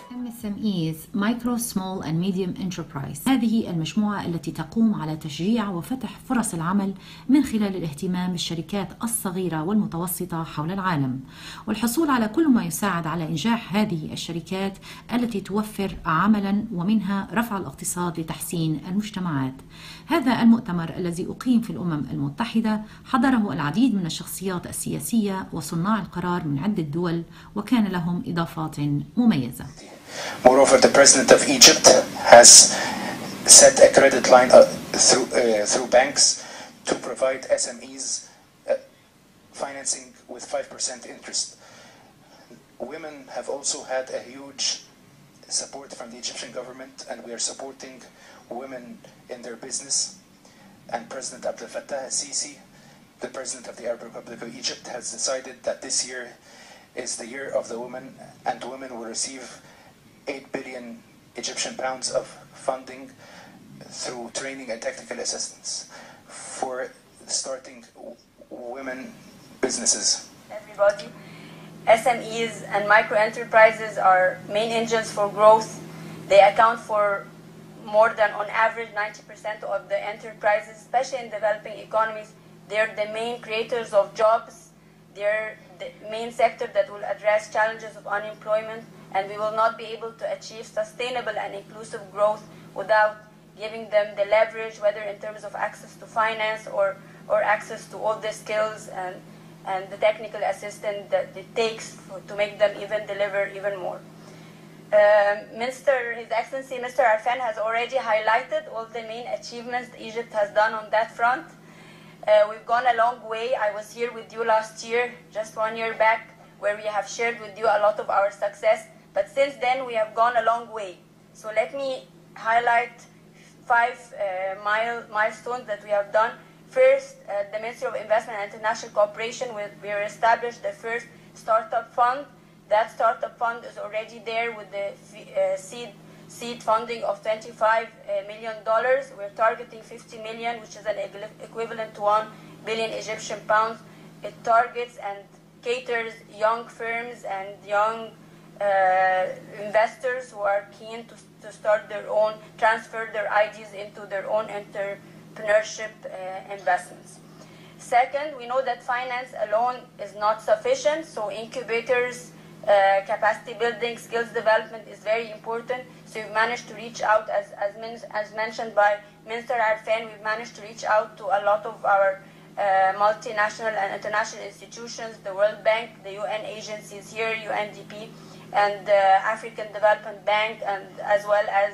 MSMEs Micro, Small and Medium Enterprise. هذه المجموعة التي تقوم على تشجيع وفتح فرص العمل من خلال الاهتمام بالشركات الصغيرة والمتوسطة حول العالم، والحصول على كل ما يساعد على إنجاح هذه الشركات التي توفر عملا ومنها رفع الاقتصاد لتحسين المجتمعات. هذا المؤتمر الذي أقيم في الأمم المتحدة حضره العديد من الشخصيات السياسية وصناع القرار من عدة دول، وكان لهم إضافات مميزة. Moreover, the President of Egypt has set a credit line through banks to provide SMEs financing with 5% interest. Women have also had a huge support from the Egyptian government, and we are supporting women in their business. And President Abdel Fattah al-Sisi, the President of the Arab Republic of Egypt, has decided that this year is the year of the woman, and women will receive 8 billion Egyptian pounds of funding through training and technical assistance for starting women businesses. Everybody, SMEs and micro enterprises are main engines for growth. They account for more than, on average, 90% of the enterprises, especially in developing economies. They're the main creators of jobs. They're the main sector that will address challenges of unemployment, and we will not be able to achieve sustainable and inclusive growth without giving them the leverage, whether in terms of access to finance or access to all the skills and the technical assistance that it takes to make them even deliver even more. His Excellency Mr. Arfan has already highlighted all the main achievements Egypt has done on that front. We've gone a long way. I was here with you last year, just 1 year back, where we have shared with you a lot of our success. But since then, we have gone a long way. So let me highlight 5 milestones that we have done. First, the Ministry of Investment and International Cooperation, we established the first startup fund. That startup fund is already there with the seed funding of $25 million. We're targeting 50 million, which is an equivalent to 1 billion Egyptian pounds. It targets and caters young firms and young investors who are keen to start their own, transfer their ideas into their own entrepreneurship investments. Second, we know that finance alone is not sufficient, so incubators, capacity building, skills development is very important. So we've managed to reach out, as mentioned by Minister Arfan, we've managed to reach out to a lot of our multinational and international institutions, the World Bank, the UN agencies here, UNDP, and the African Development Bank, and as well as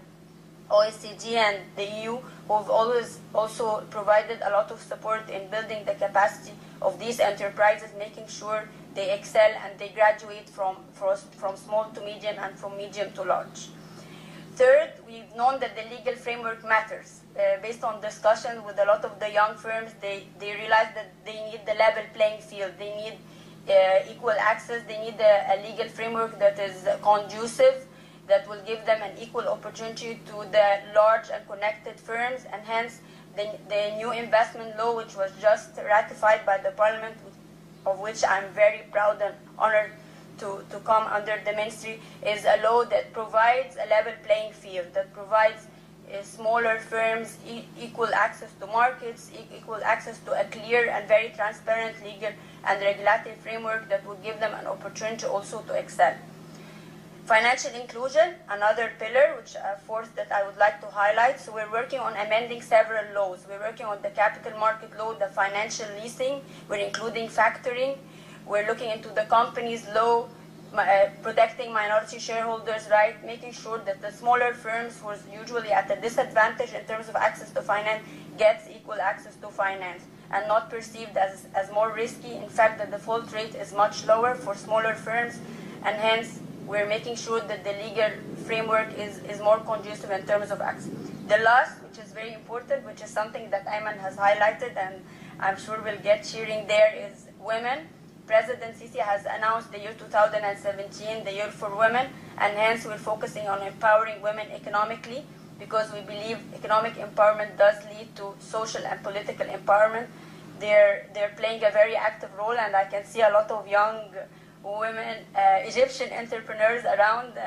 OECD and the EU, who've always also provided a lot of support in building the capacity of these enterprises, making sure they excel and they graduate from small to medium and from medium to large. Third, we've known that the legal framework matters. Based on discussion with a lot of the young firms, they realize that they need the level playing field. They need equal access. They need a legal framework that is conducive, that will give them an equal opportunity to the large and connected firms, and hence the new investment law, which was just ratified by the Parliament, of which I'm very proud and honored to come under the ministry, is a law that provides a level playing field, that provides smaller firms equal access to markets, equal access to a clear and very transparent legal and regulatory framework that will give them an opportunity also to excel. Financial inclusion, another pillar, which fourth that I would like to highlight. So we're working on amending several laws. We're working on the capital market law, the financial leasing. We're including factoring. We're looking into the companies law, protecting minority shareholders' rights, making sure that the smaller firms who are usually at a disadvantage in terms of access to finance gets equal access to finance and not perceived as more risky. In fact, the default rate is much lower for smaller firms, and hence we're making sure that the legal framework is more conducive in terms of access. The last, which is very important, which is something that Ayman has highlighted, and I'm sure we'll get cheering there, is women. President Sisi has announced the year 2017, the year for women, and hence we're focusing on empowering women economically, because we believe economic empowerment does lead to social and political empowerment. They're playing a very active role, and I can see a lot of young women, Egyptian entrepreneurs around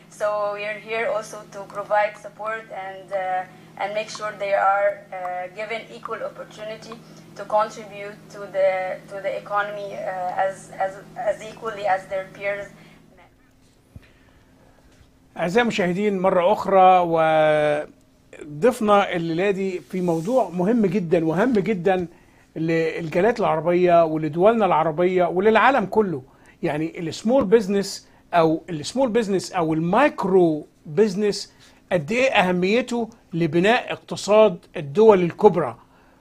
So we're here also to provide support and make sure they are given equal opportunity to contribute to the economy as equally as their peers. أعزائي المشاهدين مرة أخرى، وضفنا الليلة دي في موضوع مهم جدا وهام جدا للجاليات العربية ولدولنا العربية وللعالم كله. يعني السمول بزنس أو المايكرو بزنس قد إيه أهميته لبناء اقتصاد الدول الكبرى.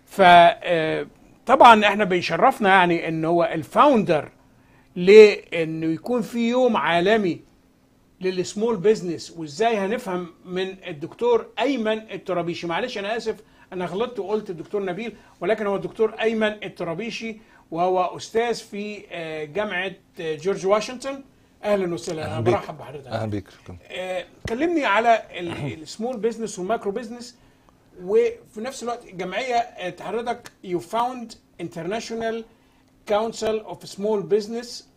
فطبعا احنا بيشرفنا يعني ان هو الفاوندر لانه يكون في يوم عالمي للسمول بزنس، وازاي هنفهم من الدكتور ايمن الترابيشي. معلش انا اسف انا غلطت وقلت الدكتور نبيل، ولكن هو الدكتور ايمن الترابيشي، وهو استاذ في جامعه جورج واشنطن. اهلا وسهلا، برحب بحضرتك. اهلا بيك. كلمني على السمول بزنس والمايكرو بزنس، وفي نفس الوقت الجمعيه حضرتك يو فاوند انترناشونال كونسل اوف سمول بزنس،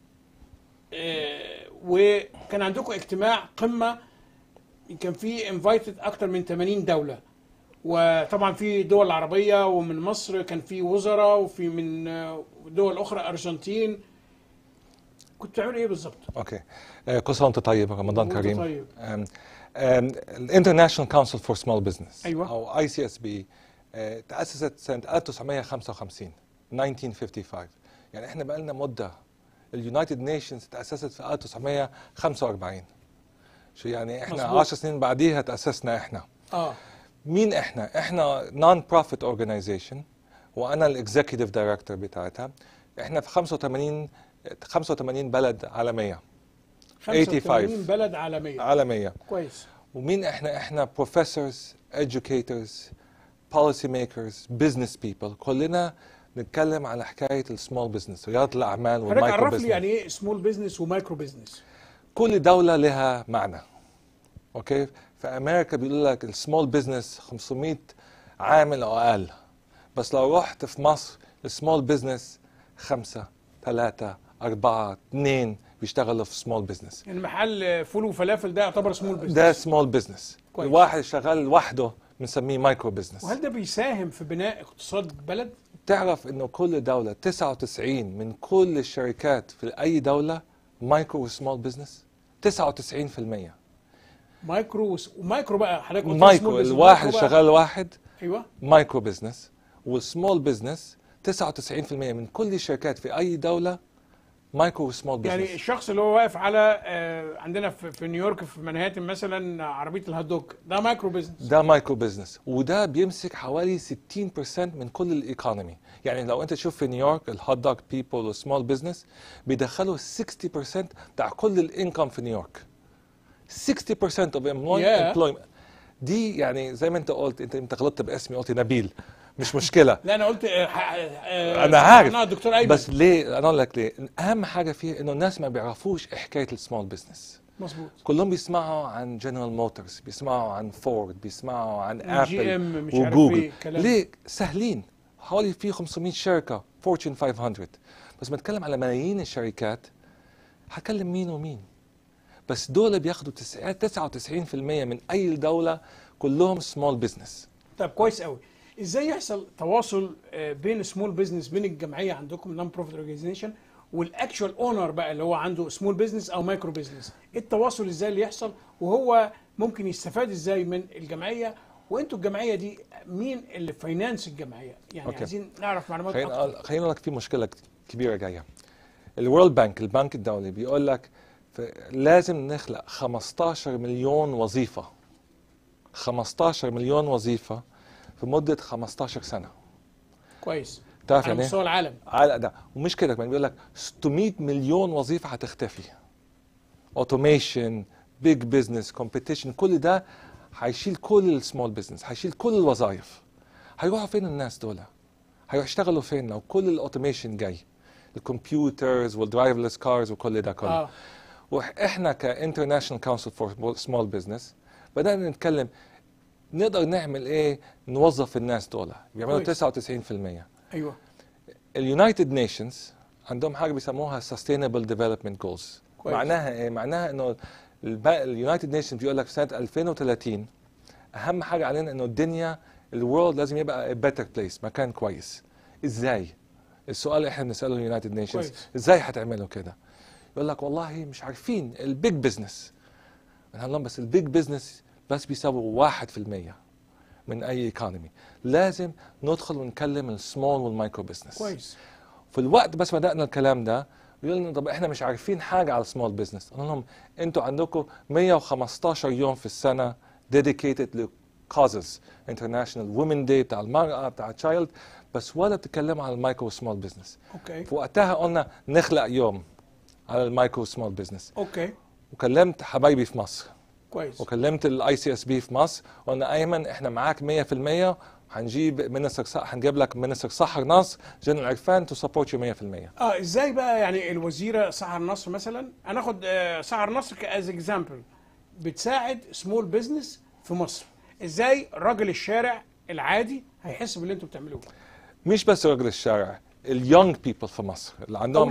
وكان عندكم اجتماع قمه كان فيه انفايتد اكتر من 80 دوله، وطبعا في دول عربيه ومن مصر كان في وزراء، وفي من دول اخرى ارجنتين. كنت بتعملوا ايه بالظبط؟ اوكي، كل سنه وانت طيب، رمضان كريم. طيب. الانترناشونال كونسل فور سمول بزنس أيوة. او اي سي اس بي تاسست سنه 1955 1955. يعني احنا بقى لنا مده. اليونايتد نيشنز تاسست في 1945. شو يعني احنا 10 سنين بعديها تاسسنا احنا. مين احنا؟ احنا نون بروفيت اورجانيزيشن، وانا الاكزيكتيف دايركتور بتاعتها. احنا في 85 بلد عالميه. 85 بلد عالميه. كويس. ومين احنا؟ احنا بروفيسورز، educators، policy makers، business people، كلنا نتكلم على حكايه السمول بزنس، رياده الاعمال والمايكرو بزنس. عرف لي يعني ايه سمول بزنس ومايكرو بزنس؟ كل دوله لها معنى. اوكي، في امريكا بيقولوا لك السمول بزنس 500 عامل او اقل، بس لو رحت في مصر السمول بزنس 5 3 4 2 بيشتغلوا في سمول بزنس. يعني محل فول وفلافل ده يعتبر سمول بزنس؟ ده سمول بزنس. الواحد شغال لوحده بنسميه مايكرو بزنس. وهل ده بيساهم في بناء اقتصاد البلد؟ تعرف انه كل دوله 99 من كل الشركات في اي دوله مايكرو وسمول بزنس. 99% مايكرو ومايكرو بقى حضرتك قلت مايكرو، الواحد شغال واحد. ايوه، مايكرو بزنس. والسمول بزنس 99% من كل الشركات في اي دوله مايكرو وسمول بزنس. يعني الشخص اللي هو واقف على عندنا في نيويورك في منهاتن مثلا عربيه الهوت دوج، ده مايكرو بزنس. ده مايكرو بزنس، وده بيمسك حوالي 60% من كل الايكونومي. يعني لو انت تشوف في نيويورك الهوت دوج بيبل والسمول بزنس بيدخلوا 60% بتاع كل الانكم في نيويورك. 60% of employment. دي يعني زي ما انت قلت، انت غلطت باسمي، قلت نبيل، مش مشكله. لا انا قلت انا عارف دكتور ايمن. بس ليه؟ انا اقول لك ليه. اهم حاجه فيه انه الناس ما بيعرفوش حكايه السمول بزنس. مظبوط. كلهم بيسمعوا عن جنرال موتورز، بيسمعوا عن فورد، بيسمعوا عن ابل وجوجل. ليه؟ سهلين. حوالي في 500 شركه فورتشن 500، بس بنتكلم على ملايين الشركات. هتكلم مين ومين؟ بس دول بياخدوا 99% من اي دوله، كلهم سمول بزنس. طب كويس قوي. ازاي يحصل تواصل بين سمول بزنس، بين الجمعيه عندكم نون بروفيت اورجانيزيشن والاكشوال اونر بقى اللي هو عنده سمول بزنس او مايكرو بزنس؟ التواصل ازاي اللي يحصل، وهو ممكن يستفاد ازاي من الجمعيه؟ وانتوا الجمعيه دي مين اللي فاينانس الجمعيه؟ يعني عايزين نعرف معلومات اكتر. خلينا نقول لك في مشكله كبيره جايه. الورلد بانك، البنك الدولي، بيقول لك لازم نخلق 15 مليون وظيفه. 15 مليون وظيفه في مده 15 سنه. كويس. تعرف على يعني مستوى العالم. ده ومش كده كمان، بيقول لك 600 مليون وظيفه هتختفي. اوتوميشن، بيج بزنس، كومبيتيشن، كل ده هيشيل كل السمول بزنس، هيشيل كل الوظائف. هيروحوا فين الناس دول؟ هيشتغلوا فين لو كل الاوتوميشن جاي؟ الكمبيوترز والدرايفلس كارز وكل ده كله. واحنا كانترناشونال كونسل فور سمول بزنس بدانا نتكلم نقدر نعمل ايه نوظف الناس دول. بيعملوا 99%. ايوه. اليونايتد نيشنز عندهم حاجه بيسموها Sustainable Development Goals. معناها ايه؟ معناها انه اليونايتد نيشنز بيقول لك في سنه 2030 اهم حاجه علينا انه الدنيا الورلد لازم يبقى better place، مكان كويس. ازاي؟ السؤال اللي احنا بنساله اليونايتد نيشنز، ازاي هتعملوا كده؟ يقول لك والله مش عارفين البيج بزنس. نقول لهم بس البيج بزنس بس بيساوي 1% من اي ايكونومي. لازم ندخل ونكلم السمول والمايكرو بزنس. كويس. في الوقت بس بدأنا الكلام ده يقول لنا طب احنا مش عارفين حاجه على السمول بزنس. قلنا لهم انتوا عندكم 115 يوم في السنه dedicated ل causes international women day بتاع المرأة بتاع تشايلد، بس ولا بتتكلموا على المايكرو سمول بزنس. اوكي. في وقتها قلنا نخلق يوم على المايكرو سمول بزنس. اوكي. وكلمت حبايبي في مصر. كويس. وكلمت الاي سي اس بي في مصر، قلنا ايمن احنا معاك 100%، هنجيب هنجيب لك منستر سحر نصر جنرال عرفان تو سبورت يو 100%. ازاي بقى يعني الوزيره سحر نصر مثلا، هناخد سحر نصر كاز اكزامبل، بتساعد سمول بزنس في مصر، ازاي راجل الشارع العادي هيحس باللي انتوا بتعملوه؟ مش بس راجل الشارع، اليونج بيبل في مصر اللي عندهم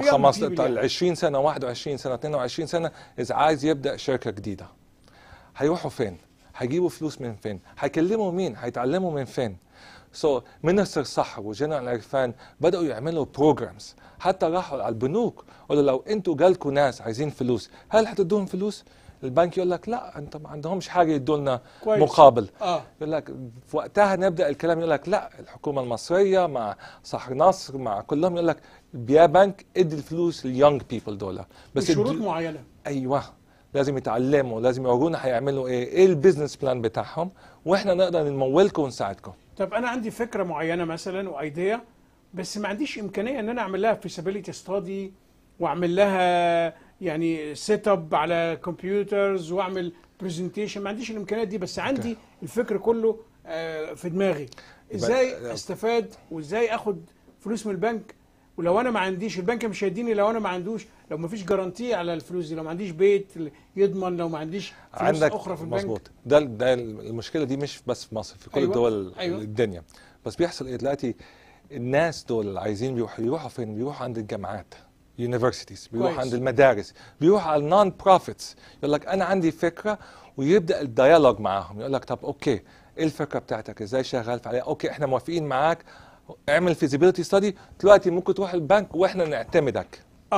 20 سنه 21 سنه 22 سنه، اذا عايز يبدا شركه جديده هيروحوا فين؟ هيجيبوا فلوس من فين؟ هيكلموا مين؟ هيتعلموا من فين؟ منستر سحر وجنرال عرفان بدأوا يعملوا بروجرامز، حتى راحوا على البنوك قالوا لو انتوا جالكوا ناس عايزين فلوس هل هتدوهم فلوس؟ البنك يقول لك لا انت ما عندهمش حاجه يدوا لنا مقابل. يقول لك في وقتها نبدا الكلام يقول لك لا الحكومه المصريه مع سحر نصر مع كلهم يقول لك يا بنك ادي الفلوس لليونج بيبل دول بس بشروط معينه. ايوه لازم يتعلموا، لازم يورونا هيعملوا ايه البيزنس بلان بتاعهم، واحنا نقدر نمولكم ونساعدكم. طب انا عندي فكره معينه مثلا وايديا، بس ما عنديش امكانيه ان انا اعمل لها فيسابيليتي ستادي واعمل لها يعني سيت اب على كمبيوترز واعمل برزنتيشن، ما عنديش الامكانيات دي، بس عندي الفكر كله في دماغي. ازاي استفاد وازاي اخد فلوس من البنك؟ ولو انا ما عنديش، البنك مش هيديني لو انا ما عندوش، لو ما فيش جارانتي على الفلوس دي، لو ما عنديش بيت يضمن، لو ما عنديش فلوس اخرى في البنك. مظبوط. ده المشكله دي مش بس في مصر، في كل دول الدنيا. بس بيحصل ايه دلوقتي؟ الناس دول اللي عايزين يروحوا فين؟ بيروحوا عند الجامعات يونيفرسيتيز، بيروحوا عند المدارس، بيروحوا على النون بروفيتس، يقول لك انا عندي فكره، ويبدا الديالوج معاهم يقول لك طب اوكي ايه الفكره بتاعتك؟ ازاي شغال عليها؟ اوكي احنا موافقين معاك، اعمل فيزيبيليتي ستادي، دلوقتي ممكن تروح البنك واحنا نعتمدك.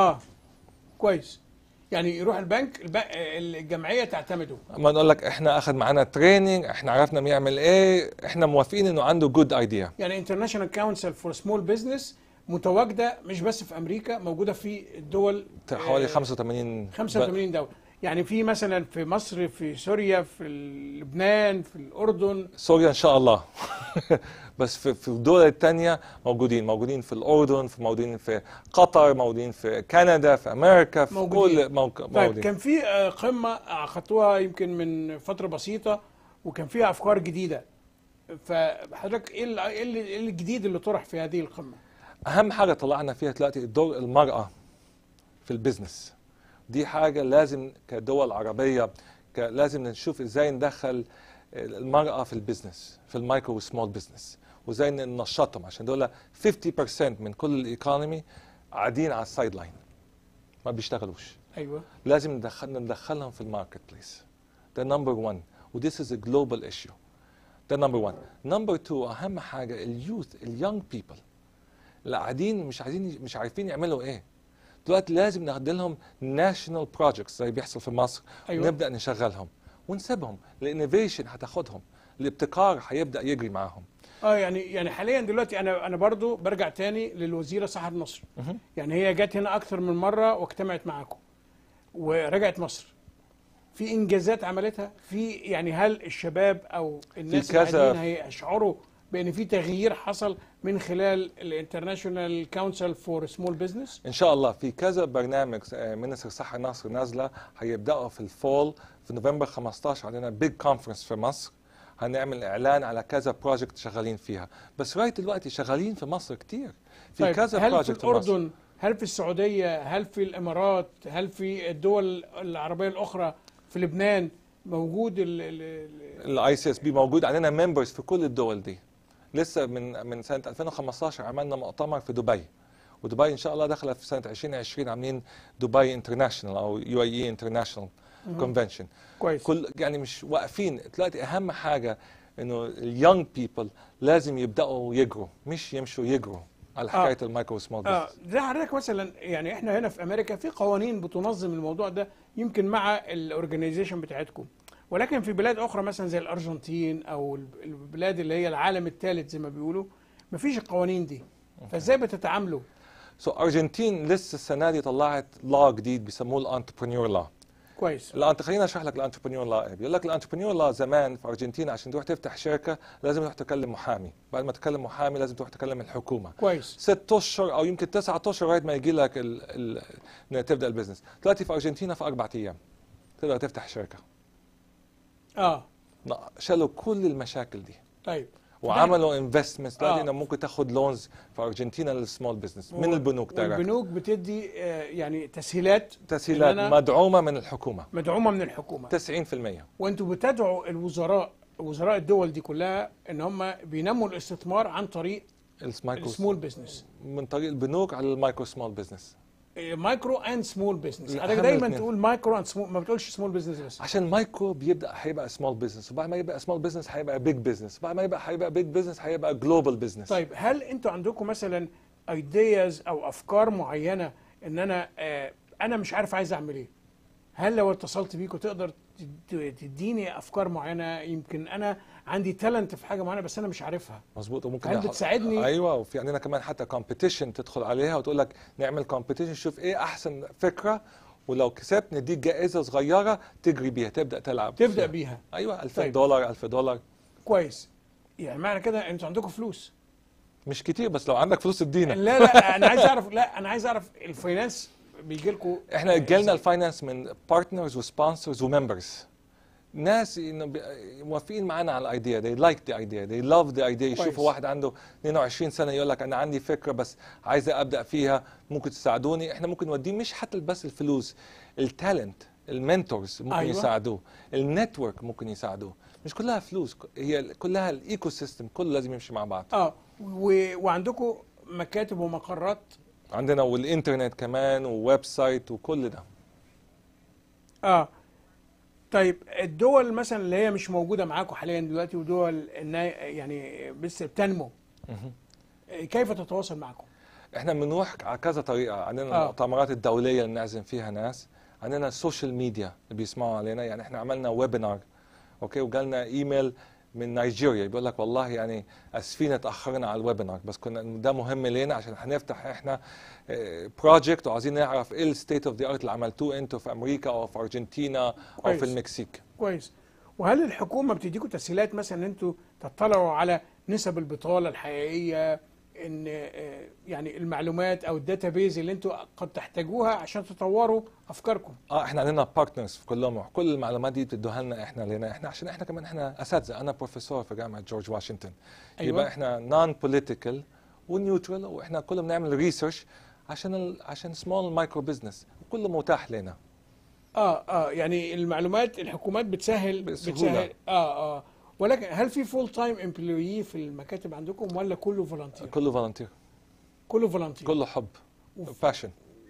كويس. يعني يروح البنك الجمعيه تعتمده. اما نقول لك احنا اخذ معانا تريننج، احنا عرفنا بيعمل ايه، احنا موافقين انه عنده جود ايديا. يعني انترناشونال كونسل فور سمول بزنس متواجده مش بس في امريكا، موجوده في الدول حوالي 85 دوله. يعني في مثلا في مصر، في سوريا، في لبنان، في الاردن. سوريا ان شاء الله بس في الدول الثانيه موجودين في الاردن، موجودين في قطر، موجودين في كندا، في امريكا، في كل طيب كان في قمه عقدتوها يمكن من فتره بسيطه وكان فيها افكار جديده، فحضرتك ايه الجديد اللي طرح في هذه القمه؟ اهم حاجه طلعنا فيها دلوقتي دور المراه في البيزنس. دي حاجه لازم كدول عربيه لازم نشوف ازاي ندخل المراه في البيزنس، في المايكرو والسمول بيزنس، وازاي ننشطهم، عشان دول 50% من كل الايكونومي قاعدين على السايد لاين ما بيشتغلوش. ايوه لازم ندخلهم في الماركت بليس. ده نمبر 1 وذيس از ا جلوبال ايشيو. ده نمبر 1. نمبر 2 اهم حاجه اليوث، اليونج بيبل اللي قاعدين مش عارفين يعملوا ايه. دلوقتي لازم ناخد لهم ناشونال بروجكتس زي بيحصل في مصر. أيوة. نبدا نشغلهم ونسيبهم، الانوفيشن هتاخدهم، الابتكار هيبدا يجري معاهم. يعني حاليا دلوقتي انا برضو برجع تاني للوزيره سحر نصر. يعني هي جت هنا اكثر من مره واجتمعت معاكم ورجعت مصر، في انجازات عملتها في، يعني هل الشباب او الناس اللي قاعدين هيشعروا بان في تغيير حصل من خلال الانترناشونال كونسل فور سمول بزنس؟ ان شاء الله في كذا برنامج منستر سحر نصر نازله، هيبداوا في الفول في نوفمبر 15 عندنا بيج كونفرنس في مصر، هنعمل اعلان على كذا بروجكت شغالين فيها. بس لغايه دلوقتي شغالين في مصر كتير في كذا بروجكت. هل في الاردن، هل في السعوديه، هل في الامارات، هل في الدول العربيه الاخرى، في لبنان موجود الاي سي اس بي موجود، عندنا ممبرز في كل الدول دي. لسه من سنه 2015 عملنا مؤتمر في دبي، ودبي ان شاء الله داخله في سنه 2020 عاملين دبي انترناشونال او يو اي انترناشونال. كونفنشن. كويس. كل يعني مش واقفين. دلوقتي اهم حاجه انه اليونج بيبل لازم يبداوا يجروا، مش يمشوا يجروا على حكايه المايكرو سمول بزنس. زي حضرتك مثلا، يعني احنا هنا في امريكا في قوانين بتنظم الموضوع ده يمكن مع الاورجنايزيشن بتاعتكم، ولكن في بلاد اخرى مثلا زي الارجنتين او البلاد اللي هي العالم الثالث زي ما بيقولوا مفيش القوانين دي، فازاي بتتعاملوا؟ ارجنتين لسه السنه دي طلعت لا جديد بيسموه الانتربرينور لا. كويس. خليني اشرح لك الانتربرينور لا. بيقول لك الانتربرينور لا زمان في ارجنتين عشان تروح تفتح شركه لازم تروح تكلم محامي، بعد ما تكلم محامي لازم تروح تكلم الحكومه. كويس. 6 اشهر او يمكن 9 اشهر لغايه ما يجي لك تبدا البزنس. دلوقتي في ارجنتين في 4 ايام تقدر تفتح شركه. شالوا كل المشاكل دي. طيب. وعملوا انفستمنتس دلوقتي انه ممكن تاخد لونز في ارجنتينا للسمول بزنس من البنوك دايركت. والبنوك بتدي يعني تسهيلات مدعومه من الحكومه. مدعومه من الحكومه 90%. وانتوا بتدعوا وزراء الدول دي كلها ان هم بينموا الاستثمار عن طريق السمول بزنس، من طريق البنوك على المايكرو سمول بزنس. مايكرو اند سمول بزنس. حضرتك دايما تقول مايكرو اند سمول، ما بتقولش سمول بزنس بس. عشان المايكرو هيبقى سمول بزنس، وبعد ما يبقى سمول بزنس هيبقى بيج بزنس، وبعد ما هيبقى بيج بزنس هيبقى جلوبال بزنس. طيب هل انتوا عندكم مثلا ايدياز او افكار معينه ان انا مش عارف عايز اعمل ايه؟ هل لو اتصلت بيكوا تقدر تديني افكار معينه؟ يمكن انا عندي تالنت في حاجه معينه بس انا مش عارفها. مظبوط. وممكن هل بتساعدني؟ ايوه. وفي عندنا كمان حتى كومبيتيشن تدخل عليها وتقول لك نعمل كومبيتيشن، شوف ايه احسن فكره، ولو كسبت نديك جائزه صغيره تجري بيها، تبدا تلعب بيها. ايوه. $2000 $1000. كويس. يعني معنى كده انتوا عندكم فلوس مش كتير، بس لو عندك فلوس ادينا. لا انا عايز اعرف الفاينانس بيجي لكم. احنا جالنا الفاينانس من بارتنرز وسبونسرز وممبرز، ناس موافقين معانا على الايديا. they like the idea, they love the idea. يشوفوا واحد عنده 22 سنه يقول لك انا عندي فكره بس عايز ابدا فيها، ممكن تساعدوني؟ احنا ممكن نوديه مش حتى بس الفلوس، التالنت، المنتورز ممكن يساعدوه، النتورك ممكن يساعدوه. مش كلها فلوس، هي كلها الايكو سيستم كله لازم يمشي مع بعض. وعندكم مكاتب ومقرات؟ عندنا، والانترنت كمان، وويب سايت، وكل ده. طيب الدول مثلا اللي هي مش موجوده معاكم حاليا دلوقتي، ودول يعني بس بتنمو، كيف تتواصل معكم؟ احنا بنروح على كذا طريقه. عندنا المؤتمرات الدوليه اللي نعزم فيها ناس، عندنا السوشيال ميديا اللي بيسمعوا علينا. يعني احنا عملنا ويبينار وجالنا ايميل من نيجيريا بيقول لك والله يعني اسفين تاخرنا على الويبينار، بس كنا ده مهم لينا عشان هنفتح احنا بروجكت وعايزين نعرف ايه الستيت اوف ذا ارت اللي عملتوه انتوا في امريكا او في ارجنتينا او في المكسيك. كويس. وهل الحكومه بتديكم تسهيلات مثلا ان انتوا تطلعوا على نسب البطاله الحقيقيه، ان يعني المعلومات او الداتابيز اللي انتوا قد تحتاجوها عشان تطوروا افكاركم؟ احنا عندنا بارتنرز في كلهم، كل المعلومات دي بتدوها لنا احنا عشان احنا كمان احنا اساتذه. انا بروفيسور في جامعه جورج واشنطن. أيوة. يبقى احنا نون بوليتيكال ونيوترال، واحنا كلنا بنعمل ريسيرش عشان سمول مايكرو بزنس، وكله متاح لنا. يعني المعلومات الحكومات بتسهل. ولكن هل في فول تايم امبلويي في المكاتب عندكم ولا كله فولنتير؟ كله فولنتير. كله فولنتير. كله حب باشن.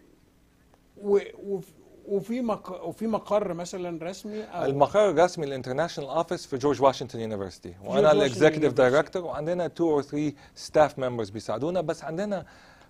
وفي مقر مثلا رسمي؟ المقر الرسمي الانترناشونال اوفيس في جورج واشنطن يونيفرستي، وانا الاكزيكتيف دايركتور، وعندنا 2 or 3 ستاف ممبرز بيساعدونا. بس عندنا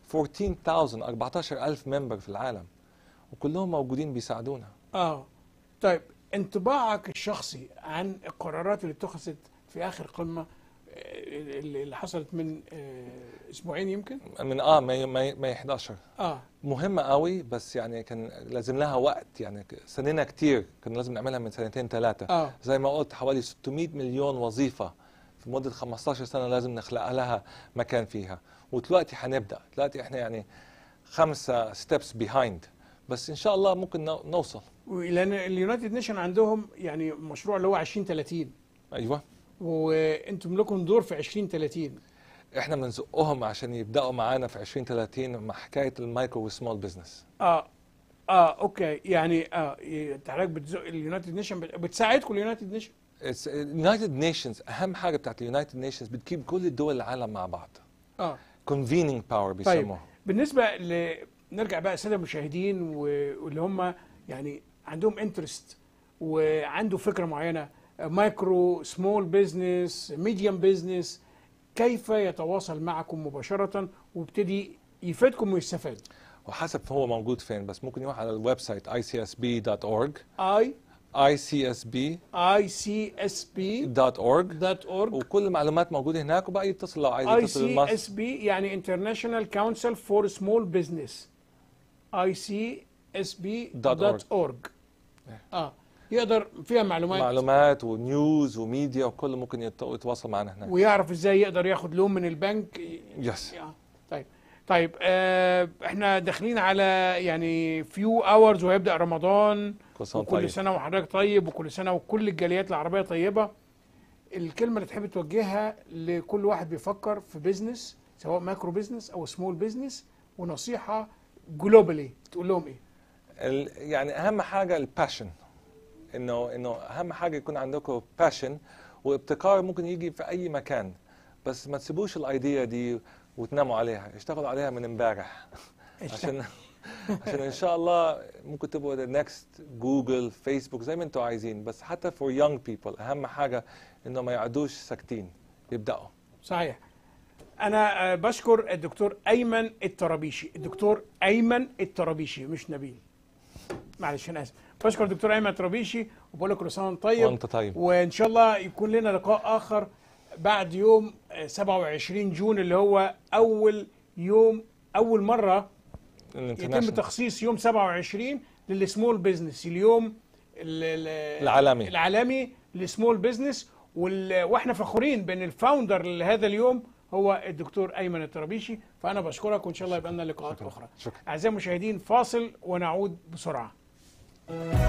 14,000 ممبر في العالم، وكلهم موجودين بيساعدونا. طيب انطباعك الشخصي عن القرارات اللي اتخذت في اخر قمه اللي حصلت من اسبوعين يمكن؟ من ماي 11. مهمه قوي، بس يعني كان لازم لها وقت، يعني سننا كتير، كان لازم نعملها من 2 3. زي ما قلت حوالي 600 مليون وظيفه في مده 15 سنه لازم نخلق لها مكان فيها. ودلوقتي هنبدا، دلوقتي احنا يعني 5 ستيبس بيهايند، بس ان شاء الله ممكن نوصل. لان اليونايتد نيشن عندهم يعني مشروع اللي هو 2030. ايوه. وانتم لكم دور في 2030. احنا بنزقهم عشان يبداوا معانا في 2030 مع حكايه المايكرو وسمول بزنس. اوكي. يعني حضرتك بتزق اليونايتد نيشن، بتساعدكم اليونايتد نيشن؟ اليونايتد نيشنز اهم حاجه بتاعت اليونايتد نيشنز بتجيب كل الدول العالم مع بعض. convening power بيسموها. طيب بالنسبه نرجع بقى الساده المشاهدين واللي هم يعني عندهم انترست وعنده فكره معينه، مايكرو سمول بزنس ميديوم بزنس، كيف يتواصل معكم مباشره ويبتدي يفيدكم ويستفاد؟ وحسب هو موجود فين، بس ممكن يروح على الويب سايت icsb.org icsb.org وكل المعلومات موجوده هناك، وبقى يتصل لو عايز يتصل بالمصر. ICSB يعني International Council for Small Business، icsb.org. يقدر فيها معلومات ونيوز وميديا وكله ممكن يتواصل معنا هناك، ويعرف ازاي يقدر ياخد لون من البنك. يس. طيب احنا داخلين على يعني few hours وهيبدأ رمضان، وكل سنة وحضرتك طيب، وكل سنة وكل الجاليات العربية طيبة. الكلمة اللي تحب توجهها لكل واحد بيفكر في بيزنس، سواء ماكرو بيزنس او سمول بيزنس، ونصيحة جلوبالي تقول لهم ايه؟ يعني اهم حاجة الباشن، انه اهم حاجة يكون عندكم باشن، وابتكار ممكن يجي في اي مكان، بس ما تسيبوش الايديا دي وتناموا عليها، اشتغلوا عليها من امبارح عشان ان شاء الله ممكن تبقوا the next جوجل فيسبوك زي ما انتوا عايزين. بس حتى for young people اهم حاجة انه ما يقعدوش ساكتين، يبدأوا. صحيح. انا بشكر الدكتور ايمن الطرابيشي، الدكتور ايمن الطرابيشي مش نبيل، معلش انا اسف. بشكر الدكتور ايمن الطرابيشي وبقول لك كل سنه وانت طيب. وانت طيب. وان شاء الله يكون لنا لقاء اخر بعد يوم 27 جون اللي هو اول مره يتم تخصيص يوم 27 للسمول بزنس، اليوم العالمي للسمول بزنس. واحنا فخورين بان الفاوندر لهذا اليوم هو الدكتور ايمن الطرابيشي. فانا بشكرك، وان شاء الله يبقى لنا لقاءات اخرى. شكرا. اعزائي المشاهدين، فاصل ونعود بسرعه.